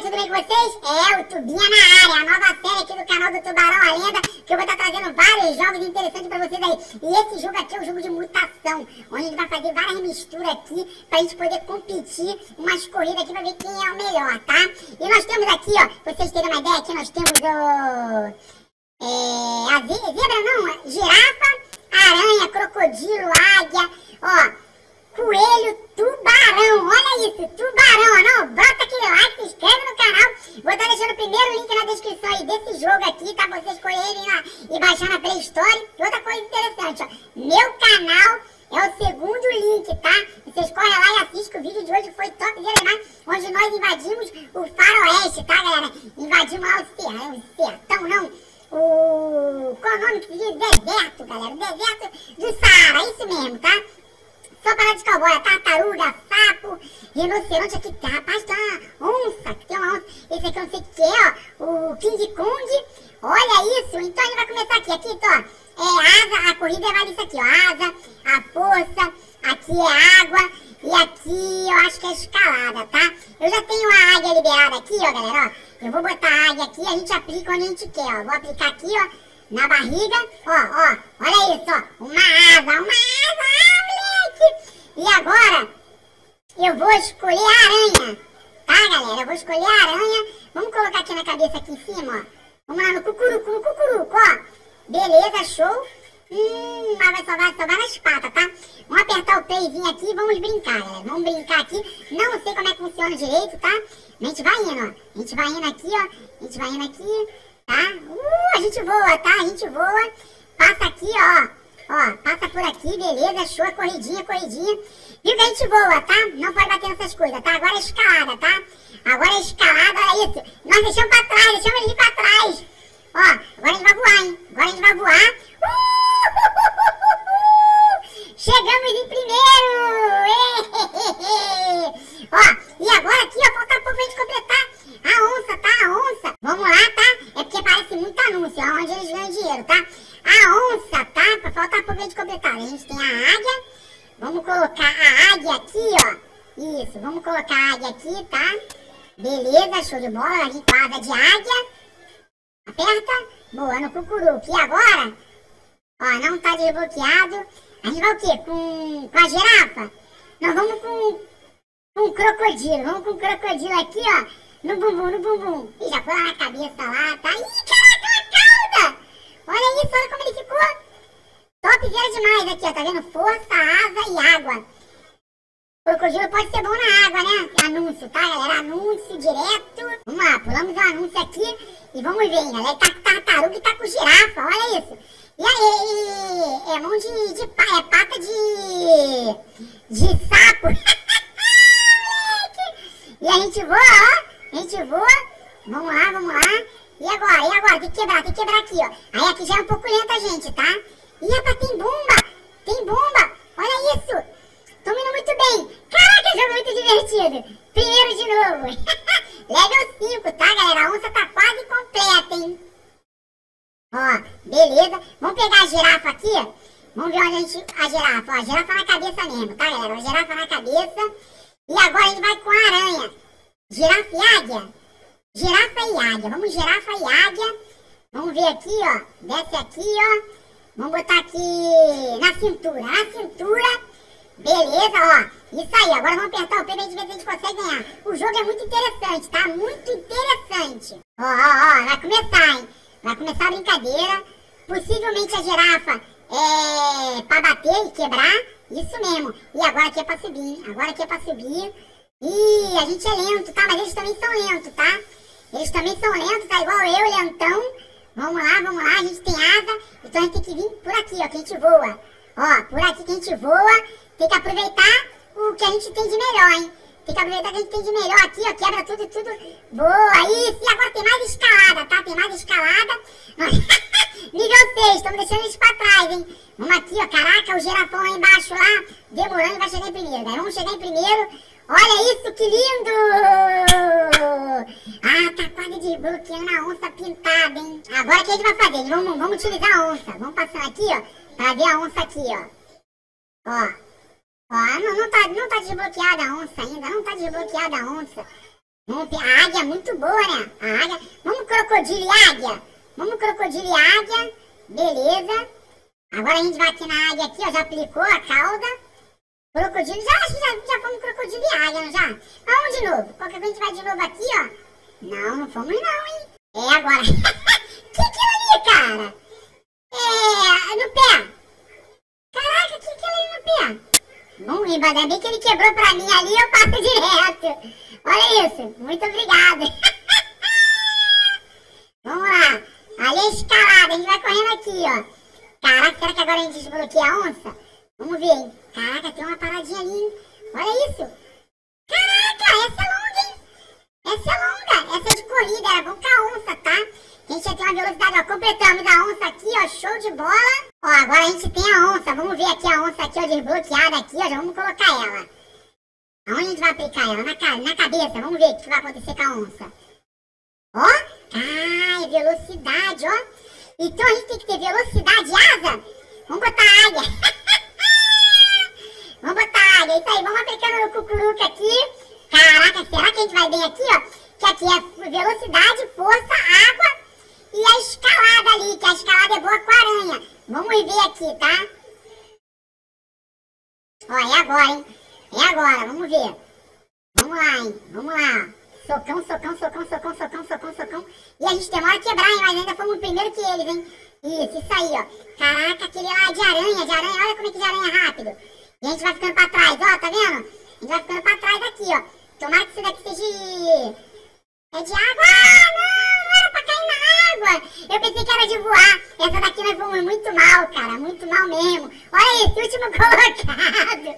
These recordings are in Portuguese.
tudo bem com vocês? É o Tubinha na área, a nova série aqui do canal do Tubarão a Lenda, que eu vou estar trazendo vários jogos interessantes pra vocês aí. E esse jogo aqui é um jogo de mutação, onde a gente vai fazer várias misturas aqui pra gente poder competir umas corridas aqui pra ver quem é o melhor, tá? E nós temos aqui, ó, pra vocês terem uma ideia, aqui nós temos a zebra não, girafa, aranha, crocodilo, águia, ó. Coelho, tubarão, olha isso, tubarão, não, bota aquele like, se inscreve no canal, vou estar deixando o primeiro link na descrição aí desse jogo aqui, tá, pra vocês escolherem lá e baixar na Play Store. E outra coisa interessante, ó, meu canal é o segundo link, tá, vocês correm lá e assistem, que o vídeo de hoje foi top demais, onde nós invadimos o faroeste, tá, galera, invadimos lá o sertão, não, qual é o nome que se diz? Deserto, galera, deserto do Saara, isso mesmo, tá. Só parar de cowboy, tartaruga, sapo, rinoceronte aqui, rapaz, tem uma onça, tem uma onça, esse aqui eu não sei o que é, ó, o King Kong, olha isso, então a gente vai começar aqui, ó, asa, a corrida vale isso aqui, ó, asa, a força, aqui é água, e aqui eu acho que é escalada, tá? Eu já tenho a águia liberada aqui, ó, galera, ó, eu vou botar a águia aqui, a gente aplica onde a gente quer, ó, vou aplicar aqui, ó, na barriga, ó, olha isso, ó, uma asa, e agora, eu vou escolher a aranha, tá, galera? Eu vou escolher a aranha. Vamos colocar aqui na cabeça, aqui em cima, ó. Vamos lá no cucuruco, ó. Beleza, show. Mas vai salvar nas patas, tá? Vamos apertar o playzinho aqui e vamos brincar, galera. Vamos brincar aqui. Não sei como é que funciona direito, tá? A gente vai indo, ó. A gente vai indo aqui, ó. A gente vai indo aqui, tá? A gente voa, tá? A gente voa. Passa aqui, ó. Ó, passa por aqui, beleza, show, corridinha. Viu que a gente voa, tá? Não pode bater nessas coisas, tá? Agora é escalada, tá? Agora é escalada, olha isso. Nós deixamos pra trás, deixamos ele pra trás. Ó, agora a gente vai voar, hein? Agora a gente vai voar. Chegamos em primeiro! Ó, e agora aqui, ó, falta pouco pra gente completar a onça, tá? A onça. Vamos lá, tá? É porque parece muito anúncio, ó, onde eles ganham dinheiro, tá? A onça, tá? Falta pouco pra gente completar. A gente tem a águia. Vamos colocar a águia aqui, ó. Isso, vamos colocar a águia aqui, tá? Beleza, show de bola. A gente com a asa de águia. Aperta. Boa, no cucuruco. E agora, ó, não tá desbloqueado. A gente vai o quê? Com a girafa? Não, vamos com o crocodilo. Vamos com o crocodilo aqui, ó. No bumbum. Ih, já foi lá na cabeça lá, tá? Ih, caraca, a cauda! Olha isso, olha como ele ficou. Topzera demais aqui, ó. Tá vendo? Força, asa e água. O crocodilo pode ser bom na água, né? Anúncio, tá, galera? Anúncio direto. Vamos lá, pulamos o anúncio aqui e vamos ver, galera. Tá com tartaruga e tá com girafa, olha isso. E aí, é mão de pata de sapo. E a gente voa, ó. A gente voa. Vamos lá. E agora? Tem que quebrar aqui, ó. Aí aqui já é um pouco lenta, gente, tá? Ih, rapaz, tem bomba. Olha isso. Tamo indo muito bem. Caraca, jogo muito divertido. Primeiro de novo. Level 5, tá, galera? A onça tá quase completa, hein? Ó, beleza. Vamos pegar a girafa aqui. Vamos ver onde a girafa. Ó, a girafa na cabeça mesmo, tá, galera? A girafa na cabeça. E agora a gente vai com a aranha. Girafa e águia. Girafa e águia. Vamos girafa e águia. Vamos ver aqui, ó. Desce aqui, ó. Vamos botar aqui na cintura. Beleza, ó. Isso aí. Agora vamos apertar o P pra gente ver se a gente consegue ganhar. O jogo é muito interessante, tá? Muito interessante. Ó. Vai começar, hein? Vai começar a brincadeira. Possivelmente a girafa é pra bater e quebrar. Isso mesmo. E agora aqui é pra subir, hein? Ih, a gente é lento, tá? Mas eles também são lentos, tá? Eles também são lentos, tá igual eu, lentão. Vamos lá, a gente tem asa. Então a gente tem que vir por aqui, ó, que a gente voa. Ó, por aqui que a gente voa. Tem que aproveitar o que a gente tem de melhor, hein? Tem que aproveitar o que a gente tem de melhor aqui, ó. Quebra tudo. Boa, isso. E agora tem mais escalada, tá? Nível 6, estamos deixando eles pra trás, hein? Vamos aqui, ó. Caraca, o girafão lá embaixo, lá, demorando, vai chegar em primeiro, galera. Vamos chegar em primeiro. Olha isso, que lindo! Tá quase desbloqueando a onça pintada, hein? Agora o que a gente vai fazer? Vamos utilizar a onça. Vamos passando aqui, ó, pra ver a onça aqui, ó. Ó, não tá desbloqueada a onça ainda, não tá desbloqueada a onça. A águia é muito boa, né? A águia. Vamos crocodilo e águia. Vamos crocodilo e águia. Beleza. Agora a gente vai aqui na águia aqui, ó. Já aplicou a cauda. Crocodilo. Já fomos crocodilo e águia, não já? Vamos de novo. Qualquer coisa a gente vai de novo aqui, ó. Não fomos não, hein? É agora. Que aquilo ali, cara? No pé. Caraca, que aquilo ali no pé? Vamos rir, ainda bem que ele quebrou pra mim ali, eu passo direto. Olha isso. Muito obrigada. Vamos lá. Ali é escalada. A gente vai correndo aqui, ó. Caraca, será que agora a gente desbloqueia a onça? Vamos ver, hein? Caraca, tem uma paradinha ali, hein? Olha isso. Caraca, essa é longa, hein? Essa é longa. Essa é de corrida. Era bom com a onça, tá? A gente já tem uma velocidade, ó. Completamos a onça aqui, ó. Show de bola. Ó, agora a gente tem a onça. Vamos ver aqui a onça aqui, ó. Desbloqueada aqui, ó. Já vamos colocar ela. Aonde a gente vai aplicar ela? Na cabeça. Vamos ver o que vai acontecer com a onça. Ó. Ai, velocidade, ó. Então a gente tem que ter velocidade e asa. Vamos botar a águia. Vamos botar a águia. Isso aí, vamos aplicando no cucuruca aqui. Caraca, será que a gente vai bem aqui, ó? Que aqui é velocidade, força, água e a escalada ali. Que a escalada é boa com a aranha. Vamos ver aqui, tá? Ó, é agora, hein? É agora, vamos ver. Vamos lá, hein? Vamos lá. Socão, socão, socão, socão, socão, socão, socão. E a gente demora a quebrar, hein? Mas ainda fomos primeiro que eles, hein? Isso aí, ó. Caraca, aquele lá de aranha, de aranha. Olha como é que de aranha é rápido. E a gente vai ficando pra trás, ó, tá vendo? A gente vai ficando pra trás aqui, ó. Tomara que isso daqui seja... É de água. Ah, não era pra cair na água. Eu pensei que era de voar. Essa daqui nós fomos muito mal, cara. Muito mal mesmo. Olha isso, último colocado.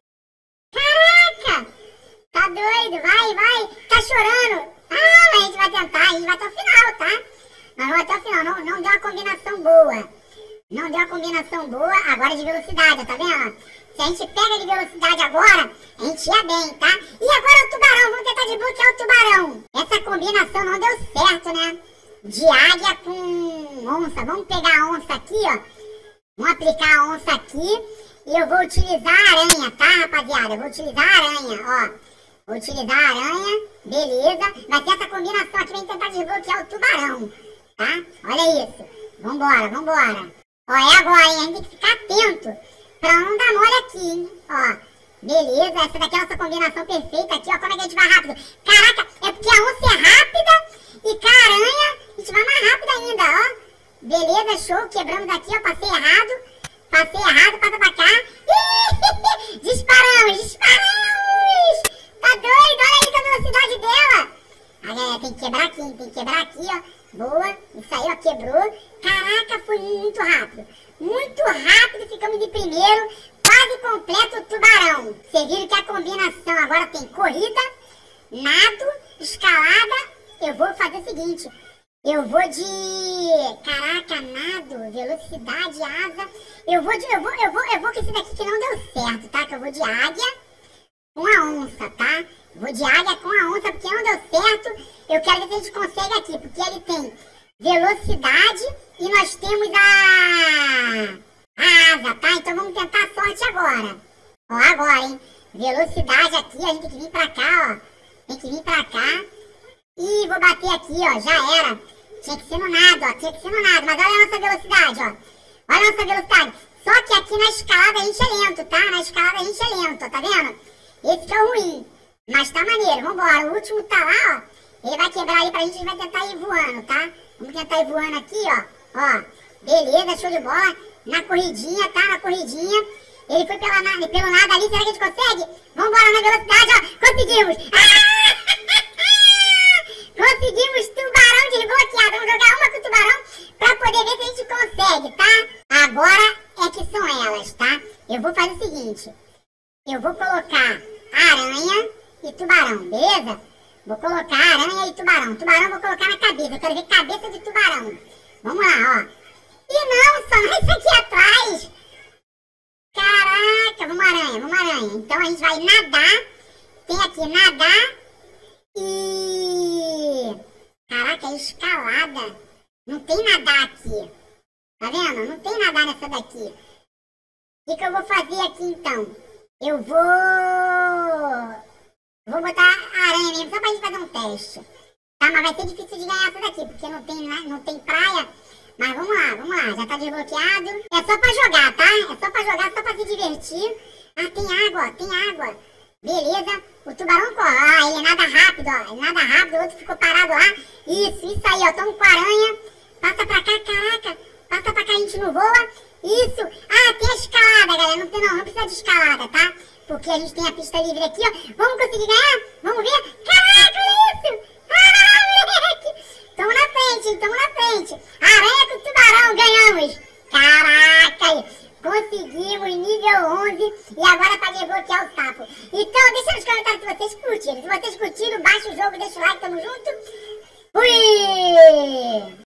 Caraca. Tá doido, vai. Tá chorando. Ah, mas a gente vai tentar, a gente vai até o final, tá? Nós vamos até o final, não deu uma combinação boa. Não deu uma combinação boa, agora de velocidade, tá vendo? Se a gente pega de velocidade agora, a gente ia bem, tá? E agora o tubarão, vamos tentar desbloquear o tubarão. Essa combinação não deu certo, né? De águia com onça. Vamos pegar a onça aqui, ó. Vamos aplicar a onça aqui. E eu vou utilizar a aranha, tá, rapaziada? Eu vou utilizar a aranha, ó. Vou utilizar a aranha, beleza. Vai ter essa combinação aqui, vem tentar desbloquear o tubarão, tá? Olha isso. Vambora. Ó, é agora, hein? A gente tem que ficar atento pra não dar mole aqui, hein? Ó, beleza. Essa daqui é a nossa combinação perfeita aqui, ó. Como é que a gente vai rápido? Caraca, é porque a onça é rápida e com a aranha a gente vai mais rápido ainda, ó. Beleza, show. Quebramos aqui, ó. Passei errado, passa pra cá. Disparamos. Tá doido, olha isso, a velocidade dela. Olha, tem que quebrar aqui, ó. Boa, isso aí, ó, quebrou. Caraca, foi muito rápido. Muito rápido, ficamos de primeiro. Quase completo o tubarão. Vocês viram que a combinação agora tem corrida, nado, escalada. Eu vou fazer o seguinte. Eu vou de... Caraca, nado, velocidade, asa. Eu vou com esse daqui que não deu certo, tá? Que eu vou de águia com a onça, tá? Vou de águia com a onça porque não deu certo. Eu quero ver se a gente consegue aqui, porque ele tem velocidade e nós temos a asa, tá? Então vamos tentar a sorte agora. Ó, agora, hein? Velocidade aqui, a gente tem que vir pra cá, ó. Tem que vir pra cá. E vou bater aqui, ó, já era. Tinha que ser no nado, ó, Mas olha a nossa velocidade, ó. Olha a nossa velocidade. Só que aqui na escalada a gente é lento, tá? Na escalada a gente é lento, ó, tá vendo? Esse que é o ruim. Mas tá maneiro, vambora. O último tá lá, ó. Ele vai quebrar aí pra gente, a gente vai tentar ir voando, tá? Vamos tentar ir voando aqui, ó. Ó, beleza, show de bola. Na corridinha, tá? Na corridinha. Ele foi pelo nada ali, será que a gente consegue? Vambora na velocidade, ó. Conseguimos! Ah! Conseguimos tubarão desbloqueado. Vamos jogar uma com o tubarão pra poder ver se a gente consegue, tá? Agora é que são elas, tá? Eu vou fazer o seguinte. Eu vou colocar aranha e tubarão, beleza? Vou colocar aranha e tubarão. Tubarão eu vou colocar na cabeça. Eu quero ver cabeça de tubarão. Vamos lá, ó. E não, só nós aqui atrás. Caraca, vamos aranha. Então a gente vai nadar. Tem aqui nadar e... Caraca, é escalada. Não tem nadar aqui. Tá vendo? Não tem nadar nessa daqui. O que eu vou fazer aqui então? Eu vou Vou botar a aranha mesmo, só pra gente fazer um teste. Tá, mas vai ser difícil de ganhar essa daqui, porque não tem praia. Mas vamos lá, já tá desbloqueado. É só pra jogar, tá? É só pra jogar, só pra se divertir. Ah, tem água. Beleza, o tubarão corre. Ah, ele nada rápido, ó. Ele nada rápido, o outro ficou parado lá. Isso aí, ó. Tamo com a aranha. Passa pra cá, caraca. Passa pra cá, a gente não voa. Isso. Ah, tem a escalada, galera. Não precisa de escalada, tá? Porque a gente tem a pista livre aqui, ó. Vamos conseguir ganhar? Vamos ver? Caraca, olha isso. Ah, moleque. Tamo na frente. Aranha com tubarão, ganhamos. Caraca, conseguimos nível 11 e agora para desbloquear o sapo. Então deixa nos comentários se vocês curtiram. Se vocês curtiram, baixa o jogo, deixa o like, tamo junto. Fui!